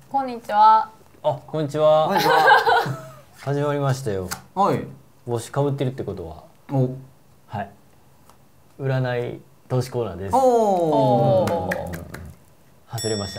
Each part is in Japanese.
こんにちは。 あ、こんにちは。 こんにちは。 始まりましたよ。 はい。 帽子かぶってるってことは、 お。 はい。占い投資コーナーです。 おおお。 ー。 外れました。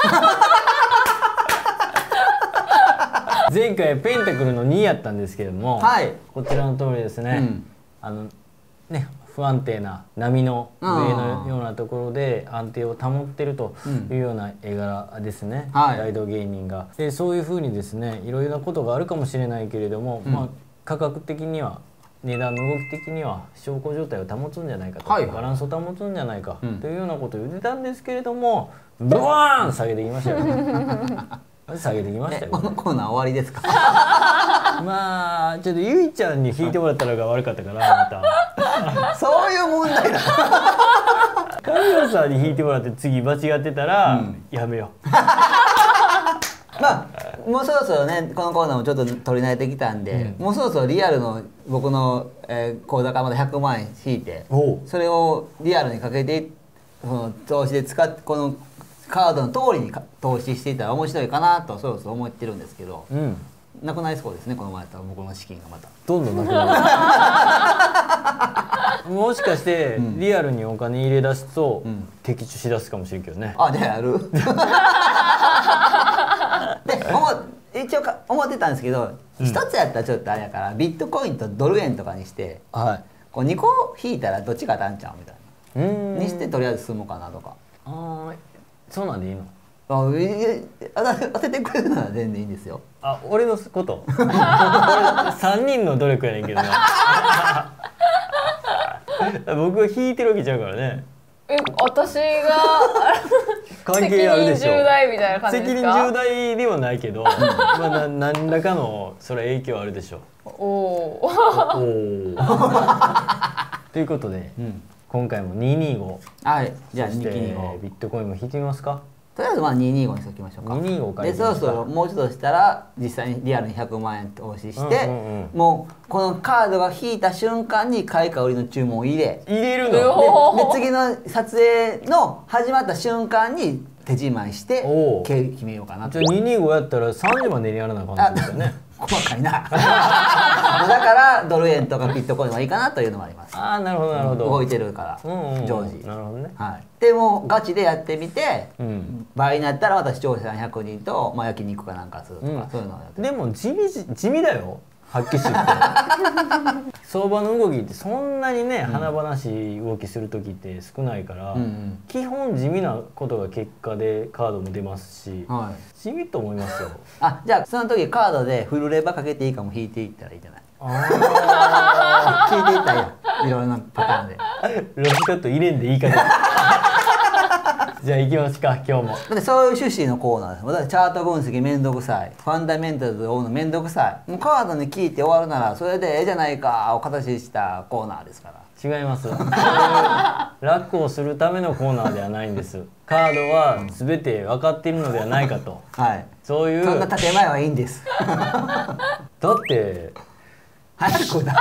前回ペンタクルの2やったんですけども、 はい。 こちらの通りですね。ね、不安定な波の上のようなところで安定を保ってるというような絵柄ですね、 はい大道芸人が。でそういうふうにですね、いろいろなことがあるかもしれないけれども、まあ、価格的には値段の動き的には小康状態を保つんじゃないかと、 はいバランスを保つんじゃないかというようなことを言ってたんですけれども、ブワーン下げてきましたよね。下げてきましたよ、 このコーナー終わりですか。 まあちょっとゆいちゃんに弾いてもらったのが悪かったからまた。 そういう問題だ。 神野さんに弾いてもらって次間違ってたら、やめよう。 まあもうそろそろね、このコーナーもちょっと取り慣れてきたんで、もうそろそろリアルの僕の口座からまだ100万円引いて、それをリアルにかけてその投資で使ってこのカードの通りに投資していたら面白いかなとそろそろ思ってるんですけど、なくなりそうですね、この前と僕の資金がまたどんどんなくなる。もしかしてリアルにお金入れ出すと、的中しだすかもしれんけどね。 あ、じゃあやる。で一応思ってたんですけど、一つやったらちょっとあれやからビットコインとドル円とかにして、こう2個引いたらどっちが当たんちゃうみたいなにしてとりあえず済むかなとか。 ああ、そうなんでいいの？ 当ててくれるなら全然いいんですよ。 あ、俺のこと。俺3人の努力やねんけどな。僕が引いてるわけちゃうからね。 私が関係あるでしょ。 責任重大みたいな感じですか？ 責任重大ではないけど、まあ何らかのそれ影響あるでしょう。 おお。 ということで、今回も225。 はい、じゃあそして 225。 ビットコインも引いてみますか。 とりあえずまあ225にしておきましょうか。 225からでそろそろもうちょっとしたら実際にリアルに100万円投資して、もうこのカードが引いた瞬間に買いか売りの注文を入れるので次の撮影の始まった瞬間に手仕舞いして決めようかなと。 じゃあ225やったら3時までにやらなあかんですよね。 細かいな。だからドル円とかビットコインはいいかなというのもあります。 ああ、なるほどなるほど。 動いてるから常時。 なるほどね。 はい。でもガチでやってみて、倍になったらまた視聴者さん100人とまあ焼肉かなんかするとか、そういうのをやって。 でも地味だよ。はっきり言って相場の動きってそんなにね、華々しい動きする時って少ないから、基本地味なことが結果でカードも出ますし、地味と思いますよ。 あ、じゃあその時カードでフルレバかけていいかも引いていったらいいんじゃない？引いていったらいいやん、いろんなパターンで。 ロスカット入れんでいいかな。じゃあ行きますか、今日も。 だってそういう趣旨のコーナーです。だってチャート分析めんどくさい、ファンダメンタルズを追うのめんどくさい、もうカードに聞いて終わるならそれでええじゃないかを形にしたコーナーですから。 違います。そういう楽をするためのコーナーではないんです。カードは全て分かっているのではないかと。 はい。 そういう。 そんな建前はいいんです。 だって早くだ。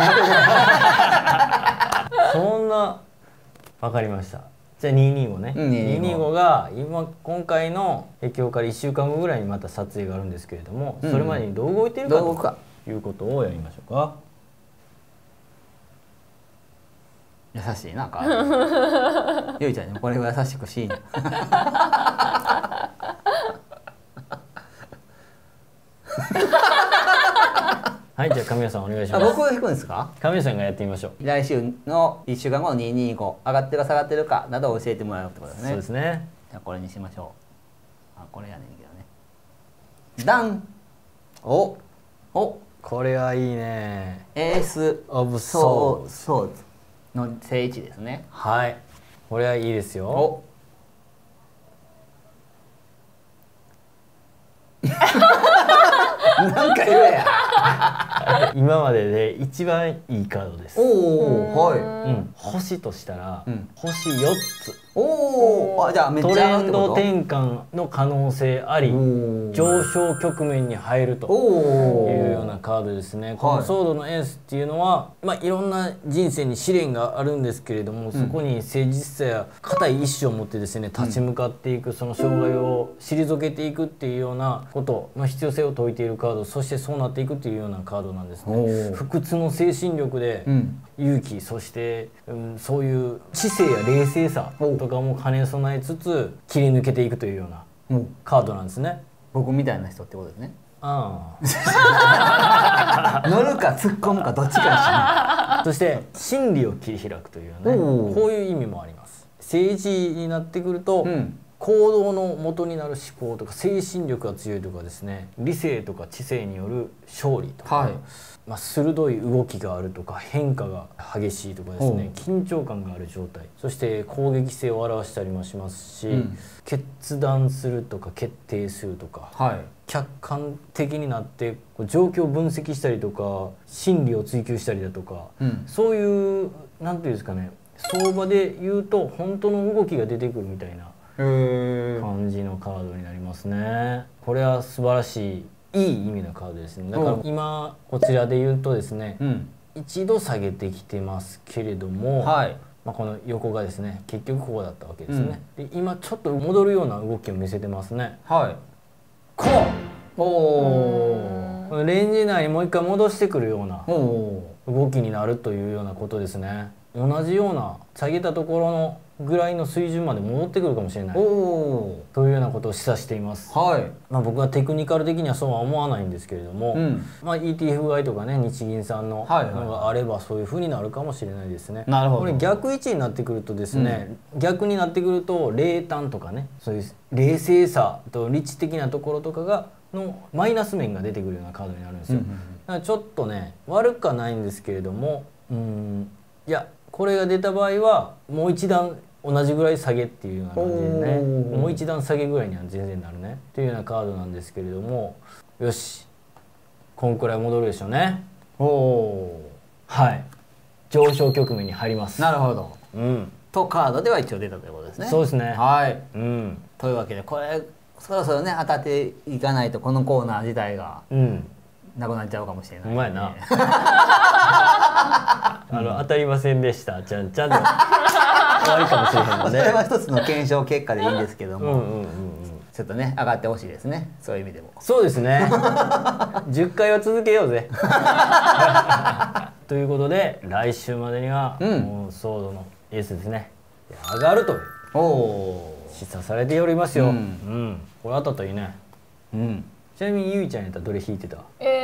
そんな。分かりました。じゃあ225ね。225が今回の今日から1週間後ぐらいにまた撮影があるんですけれども、それまでにどう動いているかということをやりましょうか。 優しいな、ゆいちゃんにもこれが優しくしいな。 はい、じゃあ神谷さんお願いします。 僕が引くんですか？ 神谷さんがやってみましょう。 来週の1週間後の225上がってるか下がってるかなどを教えてもらうってことですね。 そうですね。 じゃあこれにしましょう。あ、これやねんけどね。ダン。おこれはいいね。 エースオブソーズの正位置ですね。 はい、これはいいですよ。 なんか言えや。 今までで一番いいカードです。 おお、はい。 星としたら、星4つ。 おお、じゃあめっトちゃレンド転換の可能性あり、上昇局面に入るというようなカードですね。このソードのエースっていうのは、いろんな人生に試練があるんですけれども、そこに誠実さや固い意志を持ってですね、立ち向かっていく、その障害を退けていくっていうようなことの必要性を説いているカード、そしてそうなっていくっていうようなカードなんですね。不屈の精神力で勇気、そして、そういう知性や冷静さとかも兼ね備えつつ切り抜けていくというようなカードなんですね。 僕みたいな人ってことですね。 あ乗るか突っ込むかどっちかそして真理を切り開くというね、こういう意味もあります。政治になってくると、行動の元になる思考とか精神力が強いとかですね、理性とか知性による勝利とか、鋭い動きがあるとか変化が激しいとかですね、緊張感がある状態、そして攻撃性を表したりもしますし、決断するとか決定するとか、客観的になって状況を分析したりとか真理を追求したりだとか、そういうなんていうんですかね、相場で言うと本当の動きが出てくるみたいな感じのカードになりますね。これは素晴らしいいい意味のカードですね。だから今こちらで言うとですね、一度下げてきてますけれども、この横がですね結局こうだったわけですね。で今ちょっと戻るような動きを見せてますね。こうレンジ内にもう一回戻してくるような動きになるというようなことですね。同じような下げたところのぐらいの水準まで戻ってくるかもしれないというようなことを示唆しています。僕はテクニカル的にはそうは思わないんですけれども、ETF 買いとかね、日銀さんののがあればそういうふうになるかもしれないですね。これ逆位置になってくるとですね、逆になってくると冷淡とかね、そういう冷静さと理知的なところとかがのマイナス面が出てくるようなカードになるんですよ。だからちょっとね悪くはないんですけれども、いやこれが出た場合はもう一段同じぐらい下げっていうような感じでね、もう一段下げぐらいには全然なるねというようなカードなんですけれども、よしこんくらい戻るでしょうね。上昇局面に入ります。 なるほど。とカードでは一応出たということですね。 そうですね。 というわけでこれそろそろね当たっていかないとこのコーナー自体がなくなっちゃうかもしれない。 うまいな。当たりませんでしたちゃんちゃんと終わりかもしれへんので、 それは一つの検証結果でいいんですけども、ちょっとね上がってほしいですね、そういう意味でも。 そうですね。10回は続けようぜ。ということで来週までにはもうソードのエースですね上がると示唆されておりますよ。これ当たったらいいね。ちなみにゆいちゃんやったらどれ引いてた？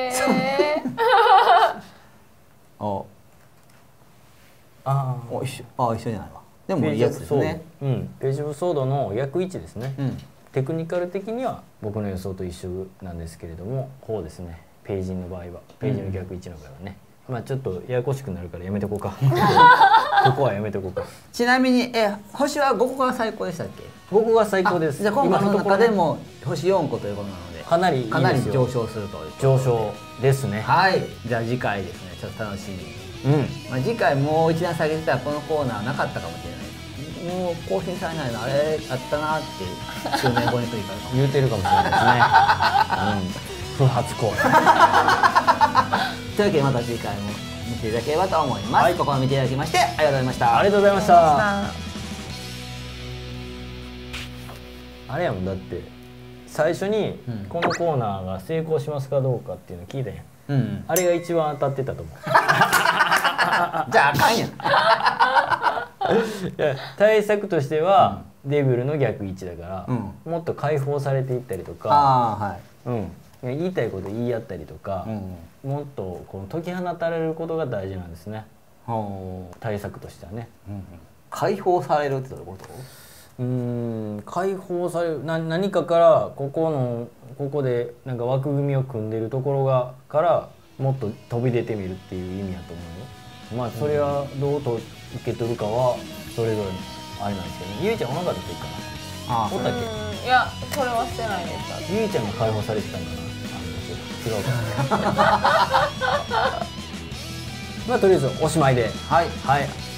一緒じゃないわ。でもいいやつですね。ページオブソードの約1ですね。テクニカル的には僕の予想と一緒なんですけれども、こうですね。ページの場合はページの逆1の場合はね、ちょっとややこしくなるからやめとこうか。ここはやめとこうか。 ちなみに星は5個が最高でしたっけ ？5個が最高です。 じゃあ今回の中でも星4個ということなのでかなり上昇するという。 上昇ですね。 じゃあ次回ですね、ちょっと楽しみに。次回もう一段下げてたらこのコーナーなかったかもしれない。もう更新されないのあれあったなって数年後に繰り返す言うてるかもしれないですね。不発行為。 というわけでまた次回も見ていただければと思います。ここまで見ていただきましてありがとうございました。 ありがとうございました。あれやもんだって最初にこのコーナーが成功しますかどうかっていうの聞いたやん。あれが一番当たってたと思う。 じゃああかんやん。 対策としてはデビルの逆位置だから、もっと解放されていったりとか、言いたいこと言い合ったりとか、もっとこう解き放たれることが大事なんですね。対策としてはね。 解放されるってどういうこと？ 解放される何かからここでなんか枠組みを組んでるところからもっと飛び出てみるっていう意味やと思うよ。それはどうと受け取るかはそれぞれあれなんですけどね。ゆいちゃんお腹出てるかな？おったっけ？いやそれはしてないです。 ゆいちゃんが解放されてたんかな？違うか。 まあとりあえずおしまいではいはい